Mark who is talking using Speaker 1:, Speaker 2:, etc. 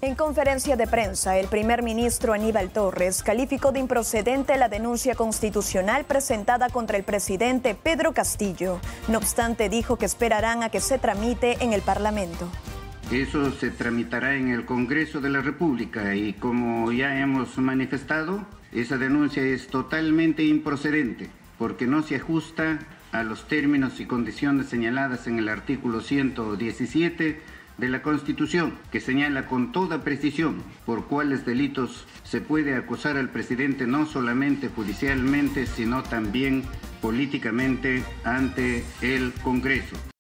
Speaker 1: En conferencia de prensa, el primer ministro Aníbal Torres calificó de improcedente la denuncia constitucional presentada contra el presidente Pedro Castillo. No obstante, dijo que esperarán a que se tramite en el Parlamento.
Speaker 2: Eso se tramitará en el Congreso de la República y, como ya hemos manifestado, esa denuncia es totalmente improcedente porque no se ajusta a los términos y condiciones señaladas en el artículo 117 de la Constitución, que señala con toda precisión por cuáles delitos se puede acusar al presidente no solamente judicialmente, sino también políticamente ante el Congreso.